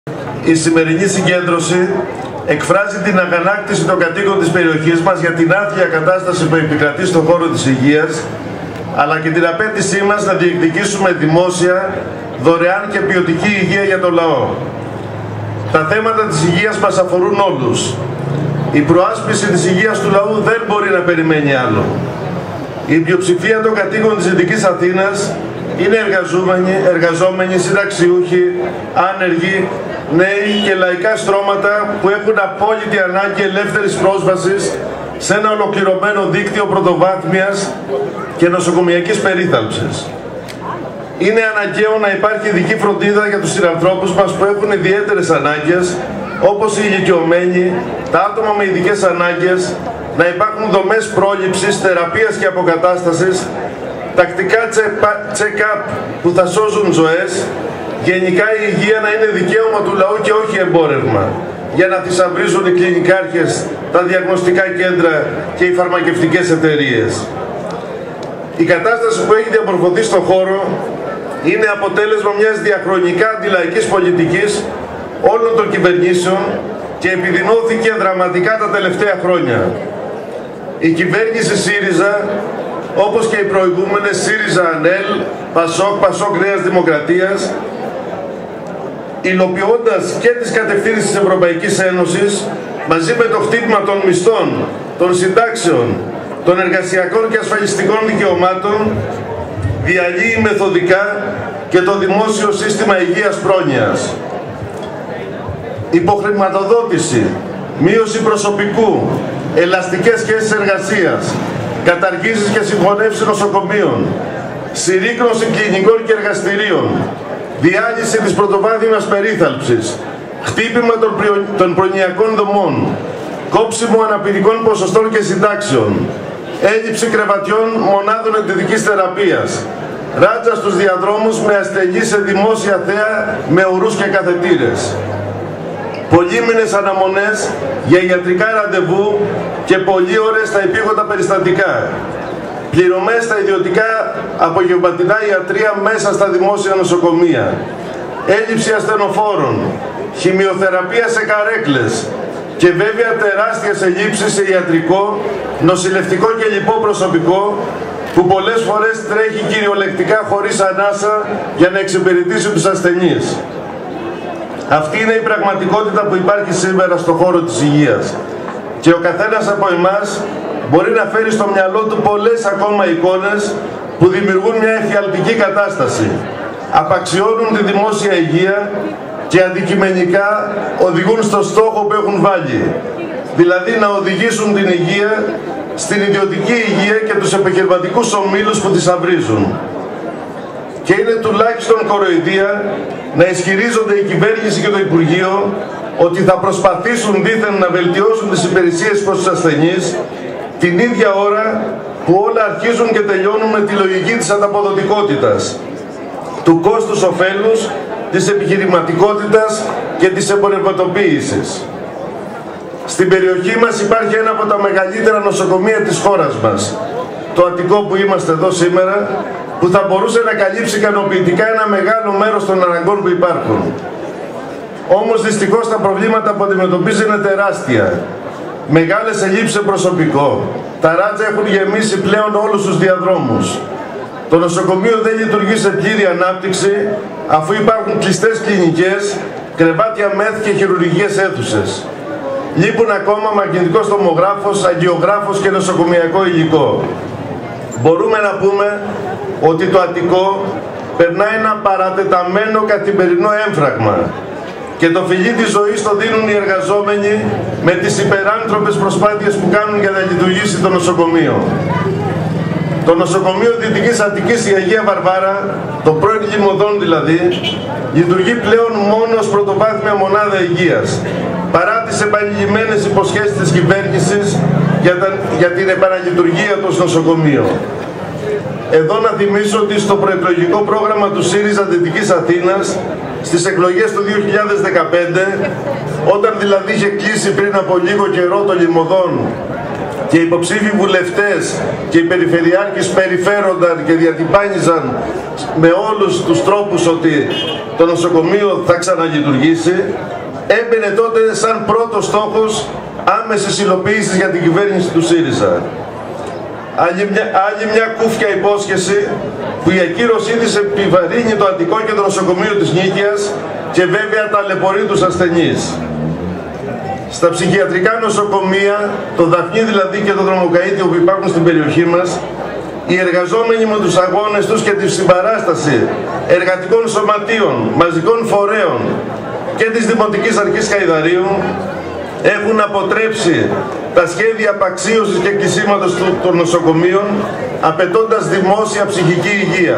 Η σημερινή συγκέντρωση εκφράζει την αγανάκτηση των κατοίκων της περιοχής μας για την άθλια κατάσταση που επικρατεί στον χώρο της υγείας, αλλά και την απέτησή μας να διεκδικήσουμε δημόσια, δωρεάν και ποιοτική υγεία για το λαό. Τα θέματα της υγείας μας αφορούν όλους. Η προάσπιση της υγείας του λαού δεν μπορεί να περιμένει άλλο. Η πλειοψηφία των κατοίκων της Δυτικής Αθήνας είναι εργαζόμενοι, συνταξιούχοι, άνεργοι, νέοι και λαϊκά στρώματα που έχουν απόλυτη ανάγκη ελεύθερης πρόσβασης σε ένα ολοκληρωμένο δίκτυο πρωτοβάθμιας και νοσοκομιακής περίθαλψης. Είναι αναγκαίο να υπάρχει ειδική φροντίδα για τους συνανθρώπους μας που έχουν ιδιαίτερες ανάγκες, όπως οι ηλικιωμένοι, τα άτομα με ειδικές ανάγκες, να υπάρχουν δομές πρόληψης, θεραπείας και αποκατάστασης, τακτικά check-up που θα σώζουν ζωές, γενικά η υγεία να είναι δικαίωμα του λαού και όχι εμπόρευμα, για να θησαυρίζουν οι κλινικάρχες, τα διαγνωστικά κέντρα και οι φαρμακευτικές εταιρείες. Η κατάσταση που έχει διαμορφωθεί στον χώρο είναι αποτέλεσμα μιας διαχρονικά αντιλαϊκής πολιτικής όλων των κυβερνήσεων και επιδεινώθηκε δραματικά τα τελευταία χρόνια. Η κυβέρνηση ΣΥΡΙΖΑ, όπως και οι προηγούμενες ΣΥΡΙΖΑ-ΑΝΕΛ, ΠΑΣΟΚ Νέας Δημοκρατίας, υλοποιώντας και τις κατευθύνσεις της Ευρωπαϊκής Ένωσης, μαζί με το χτύπημα των μισθών, των συντάξεων, των εργασιακών και ασφαλιστικών δικαιωμάτων, διαλύει μεθοδικά και το δημόσιο σύστημα υγείας πρόνοιας. Υποχρηματοδότηση, μείωση προσωπικού, ελαστικές σχέσεις εργασίας, καταργήσεις και συγχωνεύσεις νοσοκομείων, συρρίκνωση κλινικών και εργαστηρίων, διάλυση της πρωτοβάθμιας περίθαλψης, χτύπημα των προνοιακών δομών, κόψιμο αναπηρικών ποσοστών και συντάξεων, έλλειψη κρεβατιών μονάδων εντατικής θεραπείας, ράτσα στους διαδρόμους με ασθενείς σε δημόσια θέα με ουρούς και καθετήρες. Πολύμηνες αναμονές για ιατρικά ραντεβού και πολλοί ώρες στα επίγοντα περιστατικά. Πληρωμές στα ιδιωτικά απογευματινά ιατρεία μέσα στα δημόσια νοσοκομεία. Έλλειψη ασθενοφόρων, χημειοθεραπεία σε καρέκλες και βέβαια τεράστιες ελλείψεις σε ιατρικό, νοσηλευτικό και λοιπό προσωπικό που πολλές φορές τρέχει κυριολεκτικά χωρίς ανάσα για να εξυπηρετήσει τους ασθενείς. Αυτή είναι η πραγματικότητα που υπάρχει σήμερα στον χώρο της υγείας. Και ο καθένας από εμάς μπορεί να φέρει στο μυαλό του πολλές ακόμα εικόνες που δημιουργούν μια εφιαλτική κατάσταση. Απαξιώνουν τη δημόσια υγεία και αντικειμενικά οδηγούν στο στόχο που έχουν βάλει. Δηλαδή να οδηγήσουν την υγεία στην ιδιωτική υγεία και τους επιχειρηματικούς ομίλους που τις αυρίζουν. Και είναι τουλάχιστον κοροϊδία να ισχυρίζονται η κυβέρνηση και το Υπουργείο ότι θα προσπαθήσουν δήθεν να βελτιώσουν τις υπηρεσίες προς τους ασθενείς την ίδια ώρα που όλα αρχίζουν και τελειώνουν με τη λογική της ανταποδοτικότητας, του κόστους ωφέλους, της επιχειρηματικότητας και της εμπορευματοποίησης. Στην περιοχή μας υπάρχει ένα από τα μεγαλύτερα νοσοκομεία της χώρας μας, το Αττικό που είμαστε εδώ σήμερα, που θα μπορούσε να καλύψει ικανοποιητικά ένα μεγάλο μέρος των αναγκών που υπάρχουν. Όμως δυστυχώς τα προβλήματα που αντιμετωπίζει είναι τεράστια. Μεγάλες ελλείψεις σε προσωπικό. Τα ράτσα έχουν γεμίσει πλέον όλους τους διαδρόμους. Το νοσοκομείο δεν λειτουργεί σε πλήρη ανάπτυξη, αφού υπάρχουν κλειστές κλινικές, κρεβάτια μεθ και χειρουργικές αίθουσες. Λείπουν ακόμα μαγνητικός τομογράφος, αγγιογράφος και νοσοκομιακό υλικό. Μπορούμε να πούμε ότι το Αττικό περνάει ένα παρατεταμένο καθημερινό έμφραγμα και το φιλί της ζωής το δίνουν οι εργαζόμενοι με τις υπεράνθρωπες προσπάθειες που κάνουν για να λειτουργήσει το νοσοκομείο. Το νοσοκομείο Δυτικής Αττικής η Αγία Βαρβάρα, το πρώην Λιμωδών δηλαδή, λειτουργεί πλέον μόνο ως πρωτοβάθμια μονάδα υγείας, παρά τις επανειλημμένες υποσχέσεις της κυβέρνησης για την επαναλειτουργία του νοσοκομείου. Εδώ να θυμίσω ότι στο προεκλογικό πρόγραμμα του ΣΥΡΙΖΑ Δυτικής Αθήνας, στις εκλογές του 2015, όταν δηλαδή είχε κλείσει πριν από λίγο καιρό το Λιμωδών και οι υποψήφοι βουλευτές και οι περιφερειάρχες περιφέρονταν και διατυπάνιζαν με όλους τους τρόπους ότι το νοσοκομείο θα ξαναλειτουργήσει, έμπαινε τότε σαν πρώτος στόχος άμεσης υλοποίησης για την κυβέρνηση του ΣΥΡΙΖΑ. Άλλη μια κούφια υπόσχεση που η ακύρωσή της επιβαρύνει το Αττικό και το νοσοκομείο της Νίκαιας και βέβαια ταλαιπωρεί τους ασθενείς. Στα ψυχιατρικά νοσοκομεία, το Δαφνί δηλαδή και το Δρομοκαΐτιο που υπάρχουν στην περιοχή μας, οι εργαζόμενοι με τους αγώνες τους και τη συμπαράσταση εργατικών σωματείων, μαζικών φορέων και της Δημοτικής Αρχής Χαϊδαρίου έχουν αποτρέψει τα σχέδια απαξίωσης και κλεισίματος των νοσοκομείων, απαιτώντας δημόσια ψυχική υγεία.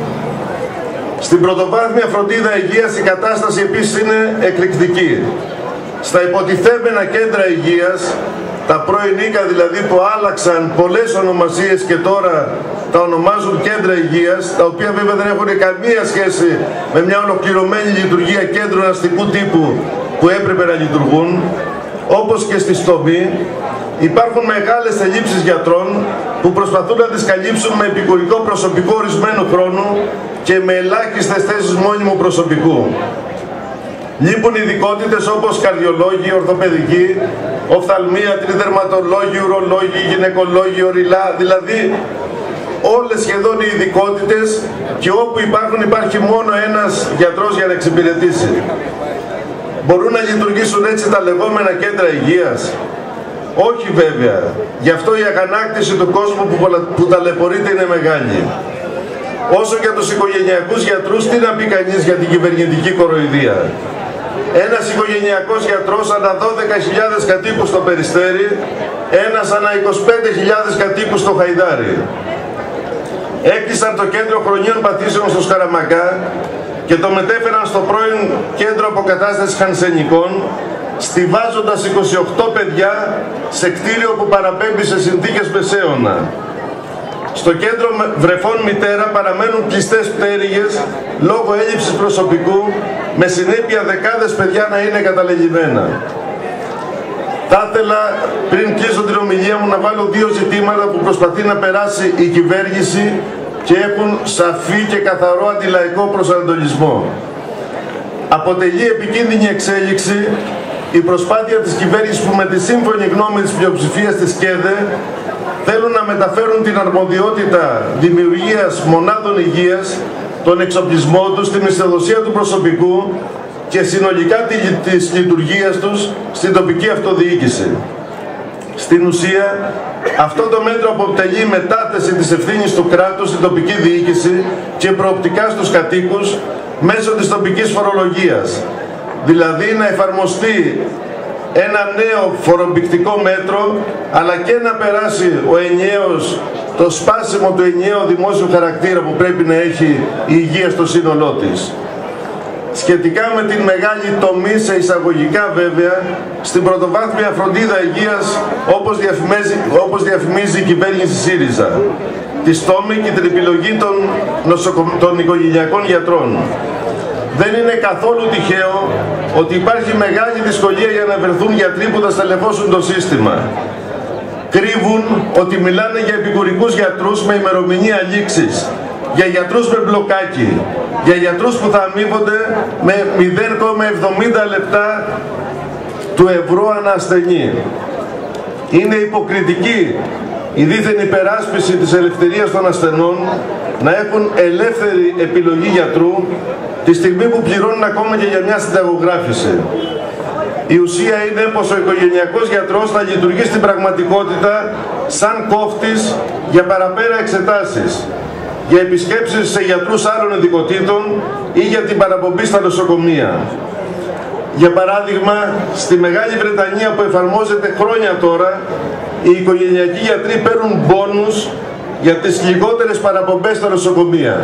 Στην πρωτοβάθμια φροντίδα υγείας η κατάσταση επίσης είναι εκρηκτική. Στα υποτιθέμενα κέντρα υγείας, τα πρώην Ίκα δηλαδή που άλλαξαν πολλές ονομασίες και τώρα τα ονομάζουν κέντρα υγείας, τα οποία βέβαια δεν έχουν καμία σχέση με μια ολοκληρωμένη λειτουργία κέντρων αστικού τύπου που έπρεπε να λειτουργούν, όπως και στη Στομή, υπάρχουν μεγάλες ελλείψεις γιατρών που προσπαθούν να τις καλύψουν με επικουρικό προσωπικό ορισμένου χρόνου και με ελάχιστες θέσεις μόνιμου προσωπικού. Λείπουν ειδικότητες όπως καρδιολόγοι, ορθοπαιδικοί, οφθαλμίατροι, δερματολόγοι, ουρολόγοι, γυναικολόγοι, οριλά, δηλαδή όλες σχεδόν οι ειδικότητες, και όπου υπάρχουν υπάρχει μόνο ένας γιατρός για να εξυπηρετήσει. Μπορούν να λειτουργήσουν έτσι τα λεγόμενα κέντρα υγείας? Όχι βέβαια. Γι' αυτό η αγανάκτηση του κόσμου που ταλαιπωρείται είναι μεγάλη. Όσο για τους οικογενειακούς γιατρούς, τι να πει κανείς για την κυβερνητική κοροϊδία? Ένας οικογενειακός γιατρός ανά 12.000 κατοίκους στο Περιστέρι, ένας ανά 25.000 κατοίκους στο Χαϊδάρι. Έκλεισαν το κέντρο χρονίων παθήσεων στο Σκαραμαγκά και το μετέφεραν στο πρώην κέντρο αποκατάστασης Χανσενικών, στιβάζοντας 28 παιδιά σε κτίριο που παραπέμπει σε συνθήκες μεσαίωνα. Στο κέντρο Βρεφών Μητέρα παραμένουν κλειστές πτέρυγες λόγω έλλειψης προσωπικού, με συνέπεια δεκάδες παιδιά να είναι καταλελειμμένα. Θα ήθελα πριν κλείσω την ομιλία μου να βάλω δύο ζητήματα που προσπαθεί να περάσει η κυβέρνηση και έχουν σαφή και καθαρό αντιλαϊκό προσανατολισμό. Αποτελεί επικίνδυνη εξέλιξη η προσπάθεια της κυβέρνησης που με τη σύμφωνη γνώμη της πλειοψηφίας της ΚΕΔΕ θέλουν να μεταφέρουν την αρμοδιότητα δημιουργίας μονάδων υγείας, τον εξοπλισμό τους, την μισθοδοσία του προσωπικού και συνολικά της λειτουργίας τους στην τοπική αυτοδιοίκηση. Στην ουσία, αυτό το μέτρο αποτελεί μετάθεση της ευθύνης του κράτους στην τοπική διοίκηση και προοπτικά στους κατοίκους μέσω της τοπικής φορολογίας. Δηλαδή να εφαρμοστεί ένα νέο φορομπηκτικό μέτρο, αλλά και να περάσει το σπάσιμο του ενιαίου δημόσιου χαρακτήρα που πρέπει να έχει η υγεία στο σύνολό της. Σχετικά με την μεγάλη τομή, σε εισαγωγικά βέβαια, στην πρωτοβάθμια φροντίδα υγείας, όπως διαφημίζει η κυβέρνηση ΣΥΡΙΖΑ, τη στόμη και την επιλογή των οικογενειακών γιατρών. Δεν είναι καθόλου τυχαίο ότι υπάρχει μεγάλη δυσκολία για να βρεθούν γιατροί που θα στελεχώσουν το σύστημα. Κρύβουν ότι μιλάνε για επικουρικούς γιατρούς με ημερομηνία λήξης, για γιατρούς με μπλοκάκι, για γιατρούς που θα αμείβονται με 0,70 λεπτά του ευρώ ανά ασθενή. Είναι υποκριτική η δίθεν υπεράσπιση της ελευθερίας των ασθενών να έχουν ελεύθερη επιλογή γιατρού τη στιγμή που πληρώνουν ακόμα και για μια συνταγογράφηση. Η ουσία είναι πως ο οικογενειακός γιατρός θα λειτουργεί στην πραγματικότητα σαν κόφτης για παραπέρα εξετάσεις, για επισκέψεις σε γιατρούς άλλων ειδικοτήτων ή για την παραπομπή στα νοσοκομεία. Για παράδειγμα, στη Μεγάλη Βρετανία που εφαρμόζεται χρόνια τώρα, οι οικογενειακοί γιατροί παίρνουν μπόνους για τις λιγότερες παραπομπές στα νοσοκομεία.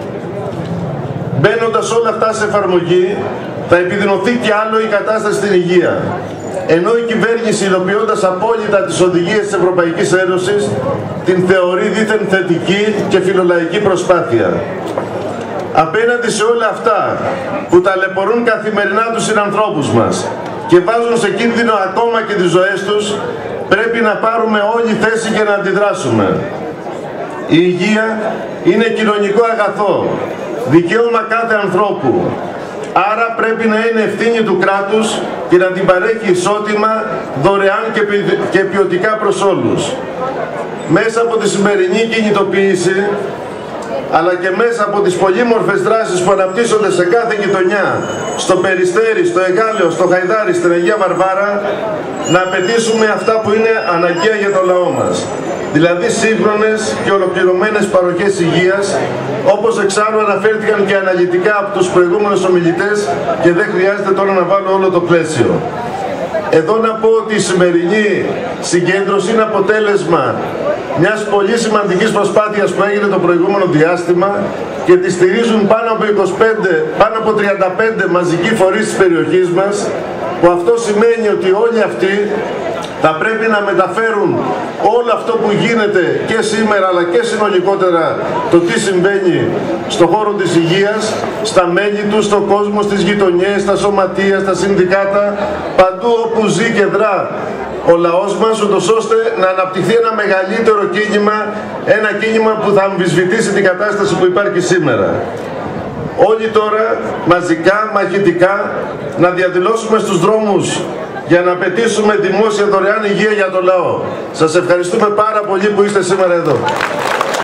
Μπαίνοντας όλα αυτά σε εφαρμογή, θα επιδεινωθεί κι άλλο η κατάσταση στην υγεία. Ενώ η κυβέρνηση, υλοποιώντας απόλυτα τις οδηγίες της Ευρωπαϊκής Ένωσης, την θεωρεί δήθεν θετική και φιλολαϊκή προσπάθεια. Απέναντι σε όλα αυτά που ταλαιπωρούν καθημερινά τους συνανθρώπους μας και βάζουν σε κίνδυνο ακόμα και τις ζωές τους, πρέπει να πάρουμε όλη θέση και να αντιδράσουμε. Η υγεία είναι κοινωνικό αγαθό, δικαίωμα κάθε ανθρώπου. Άρα πρέπει να είναι ευθύνη του κράτους και να την παρέχει ισότιμα, δωρεάν και ποιοτικά προς όλους. Μέσα από τη σημερινή κινητοποίηση, αλλά και μέσα από τις πολύμορφες δράσεις που αναπτύσσονται σε κάθε γειτονιά, στο Περιστέρι, στο Εγάλεο, στο Χαϊδάρι, στην Αγία Βαρβάρα, να απαιτήσουμε αυτά που είναι αναγκαία για το λαό μας. Δηλαδή σύγχρονες και ολοκληρωμένες παροχές υγείας, όπως εξάλλου αναφέρθηκαν και αναλυτικά από τους προηγούμενους ομιλητές και δεν χρειάζεται τώρα να βάλω όλο το πλαίσιο. Εδώ να πω ότι η σημερινή συγκέντρωση είναι αποτέλεσμα μιας πολύ σημαντικής προσπάθειας που έγινε το προηγούμενο διάστημα και τη στηρίζουν πάνω από 35 μαζικοί φορείς της περιοχής μας, που αυτό σημαίνει ότι όλοι αυτοί θα πρέπει να μεταφέρουν όλο αυτό που γίνεται και σήμερα αλλά και συνολικότερα το τι συμβαίνει στον χώρο της υγείας, στα μέλη τους, στον κόσμο, στις γειτονιές, στα σωματεία, στα συνδικάτα, παντού όπου ζει και δρά ο λαός μας, ούτως ώστε να αναπτυχθεί ένα μεγαλύτερο κίνημα, ένα κίνημα που θα αμφισβητήσει την κατάσταση που υπάρχει σήμερα. Όλοι τώρα μαζικά, μαχητικά, να διαδηλώσουμε στους δρόμους για να απαιτήσουμε δημόσια δωρεάν υγεία για το λαό. Σας ευχαριστούμε πάρα πολύ που είστε σήμερα εδώ.